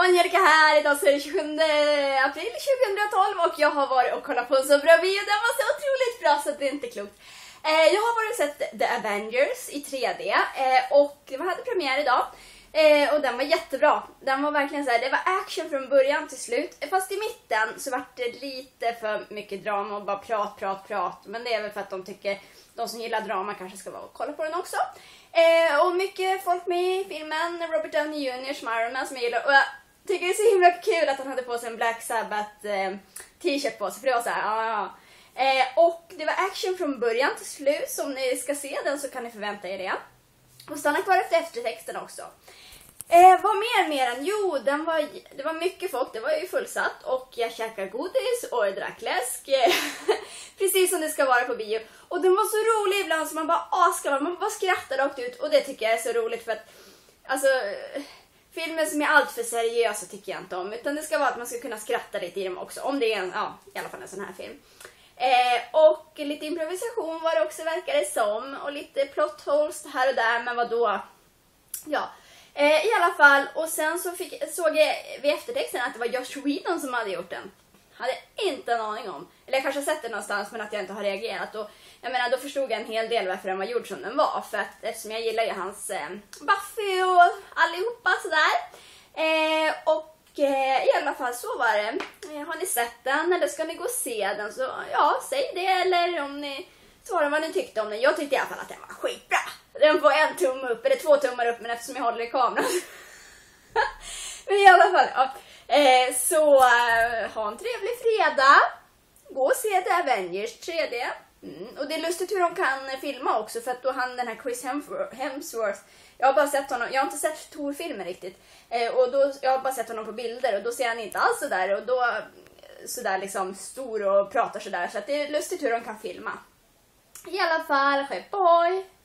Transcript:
Angelica här, idag så är det 27 april 2012 och jag har varit och kollat på en så bra video. Den var så otroligt bra så det är inte klokt. Jag har varit och sett The Avengers i 3D och det hade premiär idag. Och den var jättebra. Den var verkligen så här, det var action från början till slut. Fast i mitten så var det lite för mycket drama och bara prat. Men det är väl för att de som gillar drama kanske ska vara och kolla på den också. Och mycket folk med i filmen. Robert Downey Jr. som Iron Man som jag gillar. Och jag tycker det är så himla kul att han hade på sig en Black Sabbath t-shirt på sig. För det var så här, och det var action från början till slut. Så om ni ska se den så kan ni förvänta er det. Och stanna kvar efter eftertexten också. Vad mer än? Jo, det var mycket folk. Det var ju fullsatt. Och jag käkade godis och jag drack läsk. Precis som det ska vara på bio. Och den var så rolig ibland så man bara skrattar rakt ut. Och det tycker jag är så roligt för att alltså, filmer som är allt för seriösa tycker jag inte om. Utan det ska vara att man ska kunna skratta lite i dem också. Om det är i alla fall en sån här film. Och lite improvisation var det också verkar det som. Och lite plot holes här och där. Men vadå? Ja. I alla fall. Och sen så såg jag vid eftertexten att det var Joss Whedon som hade gjort den. Hade inte en aning om. Eller jag kanske har sett den någonstans men att jag inte har reagerat. Och jag menar, då förstod jag en hel del varför den var gjord som den var. För att eftersom jag gillar ju hans Buffy och allihopa sådär. Och i alla fall så var det. Har ni sett den eller ska ni gå och se den så ja, säg det. Eller om ni svarar vad ni tyckte om den. Jag tyckte i alla fall att den var skitbra. Den får 1 tumme upp, eller 2 tummar upp men eftersom jag håller i kameran. Men i alla fall, ja. Så ha en trevlig fredag. Gå och se The Avengers 3D. Och det är lustigt hur de kan filma också. För att då den här Chris Hemsworth. Jag har bara sett honom, jag har inte sett Thor-filmen riktigt. Och då, jag har bara sett honom på bilder. Och då ser han inte alls sådär. Och då sådär liksom stor och pratar sådär. Så att det är lustigt hur de kan filma. I alla fall, boy.